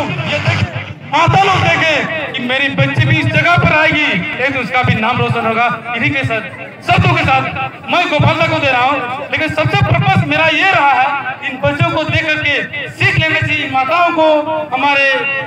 लोग ये देखें, माता लोग देखें कि मेरी बच्ची भी इस जगह पर आएगी, लेकिन उसका भी नाम रोशन होगा। इन्हीं के साथ शब्दों के साथ मैं गोपाला को दे रहा हूँ, लेकिन सबसे पर्पस मेरा ये रहा है, इन बच्चों को देख करके सीख लेना चाहिए। माताओं को हमारे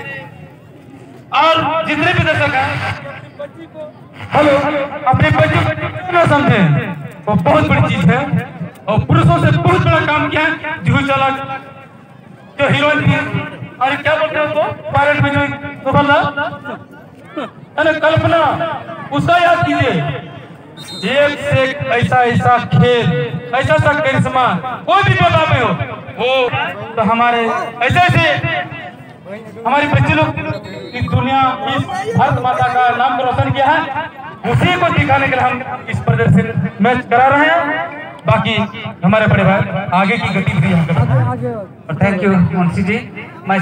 और जितने भी दर्शक हैं, हेलो, अपने बच्चों को ना समझे, वो बहुत बड़ी चीज है। और पुरुषों से बहुत बड़ा काम किया है। जुहू चालक जो हीरोइन थी, अरे क्या बोलते हैं उसको, पायलट में जो गोपाला, अरे कल्पना, उसका याद कीजिए। एक से एक ऐसा खेल, ऐसा करिश्मा कोई भी बेबा में हो, वो तो हमारे ऐसे हमारी बच्चे लोग इस दुनिया, इस भारत माता का नाम रोशन किया है। उसी को दिखाने के लिए हम इस प्रदर्शन मैच करा रहे हैं। बाकी हमारे परिवार आगे की गतिविधि। Thank you Munshi ji. मैं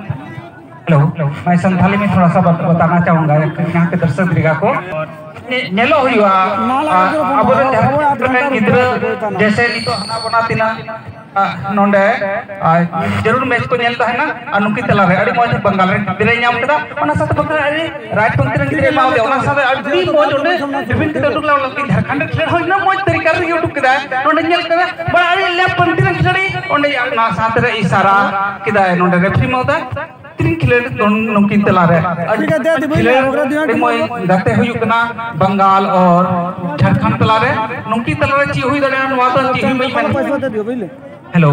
संथाली में थोड़ा सा बताना चाहूँगा यहाँ के दर्शक दीर्घा को। नेलो हुआ अब जैसे नितो हना बना तीना नोंडे जरूर मैच को नेल है ना नुकी तला रे अड़ी मौज बंगाल रे गिरे नाम कदा ओना साथ बंगाल अड़ी राइट पंक्ति रे गिरे माव दे ओना साथ अड़ी मौज ओंडे विभिन्न किते टुकला लकी झारखंड खेल होय ना मौज तरीका रे यूट्यूब कदा नोंडे नेल कदा बा अड़ी लेफ्ट पंक्ति रे खिलाड़ी ओंडे ना साथ रे इशारा किदा नोंडे रेफरी मौदा तीन खिलाड़ी नुकी तला रे अड़ी मौज गाते हुई कना बंगाल और झारखंड तला रे नुकी तला रे ची हुई दड़े नवा तो ची हुई मैं हेलो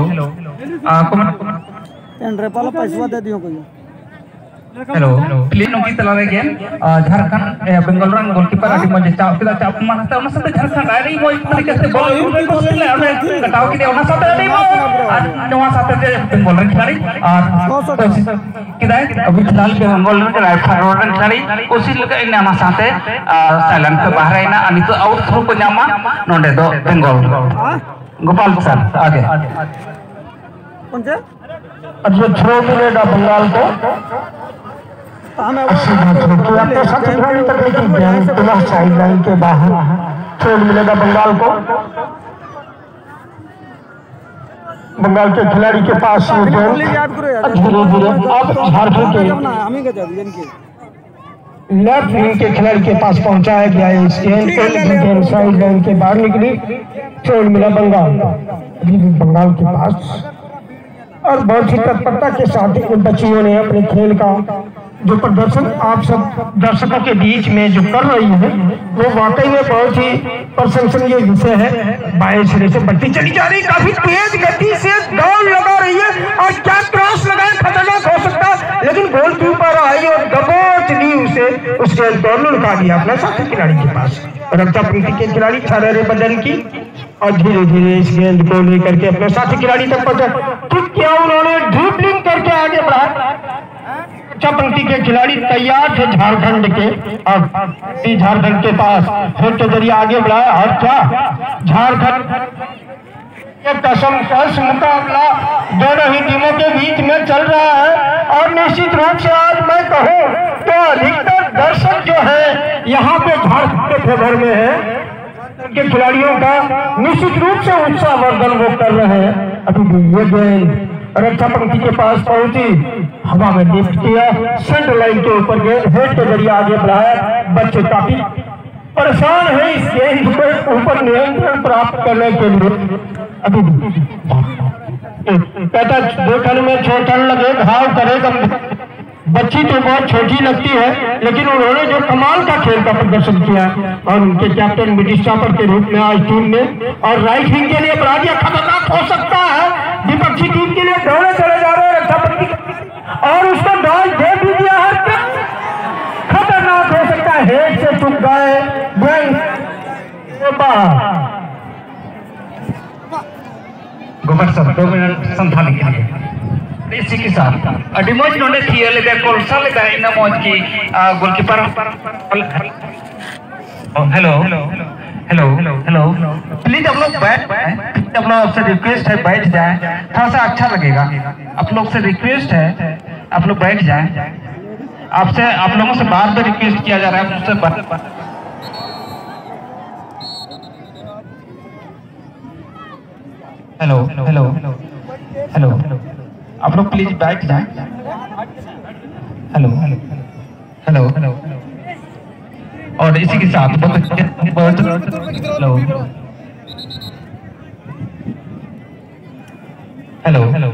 एंड्रे पालो पैसा दे दियो कोई हेलो प्लीज नोकी तला रे गेम झारखंड बंगाल रन गोलकीपर अडी मजे चाप मान हता ओना साथे झारखंड आरी मोय तरीके से बॉल कोसले ओने कटाव के ओना साथे अडी नवा साथे बंगाल रन खिलाड़ी और किदाय अभी फिलहाल बंगाल रन राइट फॉरवर्ड रन खिलाड़ी कोशिश लगे नामा साथे साइलेंट के बाहर आइना अनि तो आउट थ्रो को नामा नोंडे दो बंगाल गोपाल सर आगे कौन से अच्छा थ्रो मिलेगा बंगाल को साइड लाइन के बाहर थ्रो मिलेगा बंगाल को। बंगाल के खिलाड़ी के पास धीरे धीरे अब झारखंड के लेफ्ट विंग के खिलाड़ी के पास पहुंचाया गया है। इस गेंद साइड लाइन के बाहर निकली, थ्रो मिला बंगाल। अभी भी बंगाल के पास और बहुत ही तत्परता के साथ इन बच्चियों ने अपने खेल का जो प्रदर्शन आप सब दर्शकों के बीच में जो कर रही है वो वाकई में बहुत ही प्रशंसनीय विषय है। बाएं सिरे से बढ़ती चली जा रही, काफी तेज गति से दौड़ लगा रही है और क्या क्रॉस लगाए खतरनाक हो सकता है, लेकिन गोलकीपर आई और दबोच ली उसे, उसके दौड़ लुढ़का दिया अपने साथी खिलाड़ी के पास। रक्षा पंक्ति के खिलाड़ी छारे बदन की और धीरे धीरे इस गेंद को लेकर के अपने साथी खिलाड़ी तक पहुंचे। ठीक किया उन्होंने, ड्रिबलिंग करके आगे बढ़ा। रक्षा पंक्ति के खिलाड़ी तैयार थे झारखंड के, और झारखंड के पास फिर के जरिए आगे बढ़ाया। और क्या झारखंड कसम मुकाबला दोनों ही टीमों के बीच में चल रहा है। और निश्चित रूप से आज मैं कहूँ तो अधिकतर दर्शक जो है यहाँ पे झारखंड के फेवर में है, के खिलाड़ियों का निश्चित रूप से उत्साहवर्धन वो कर रहे हैं। अभी ये गेंद रक्षा पंक्ति के पास पहुंची, हवा में लिफ्ट किया, सेंटर लाइन के ऊपर गेंद हेड के जरिए आगे बढ़ाया। बच्चे काफी परेशान है इस गेंद के ऊपर नियंत्रण प्राप्त करने के लिए। अभी कहता देखने में छोटा लगे, घाव करेगा। बच्ची तो बहुत छोटी लगती है, लेकिन उन्होंने जो कमाल का खेल का प्रदर्शन किया और उनके कैप्टन मिडिल स्टॉपर के रूप में आज टीम ने और राइट विंग के लिए बढ़ा दिया। खतरनाक हो सकता है विपक्षी टीम के लिए, दौड़े चले जा रहे हैं रक्षा पंक्ति और उसको डॉल दे भी दिया है। खतरनाक हो सकता है, हेड से चुक गए। गोबर सब 2 मिनट संथाली के लिए इसी के साथ अडी मौज नोंडे थिया ले कोलसा ले इना मौज की goalkeeper hello hello hello please आप लोग बैठ, आप लोग से रिक्वेस्ट है बैठ जाए, थोड़ा सा अच्छा लगेगा। आप लोग से रिक्वेस्ट है आप लोग बैठ जाए। आपसे आप लोगों से बार बार रिक्वेस्ट किया जा रहा है मुझसे। हेलो हेलो हेलो हेलो आप लोग प्लीज बैठ जाए। हेलो हेलो हेलो और इसी के साथ बहुत हेलो हेलो हेलो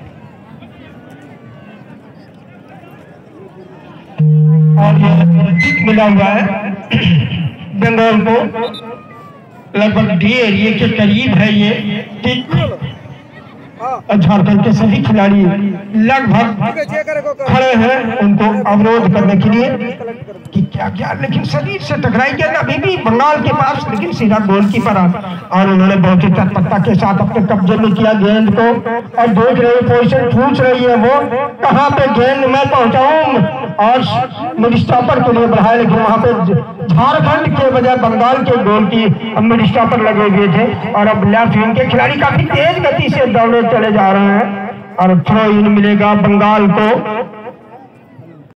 और ये जीत मिला हुआ है बंगाल को, लगभग डी एरिए के करीब है ये ठीक। झारखंड के सभी खिलाड़ी लगभग खड़े हैं उनको अवरोध करने के लिए कि क्या क्या, लेकिन शरीर से टकराई गया अभी भी बंगाल के पास, लेकिन सीधा गोलकीपर और उन्होंने बहुत ही तत्परता के साथ अपने कब्जे में किया गेंद को और देख रहे पोजीशन पूछ रही है वो कहाँ पे गेंद मैं पहुंचाऊं और मिड स्टॉपर के लिए बढ़ाया, लेकिन वहां पे झारखंड के बजाय बंगाल के गोल की मिड स्टॉपर लगे हुए थे और अब लेफ्ट विंग के खिलाड़ी काफी तेज गति से दौड़े चले जा रहे हैं और थ्रो इन मिलेगा बंगाल को।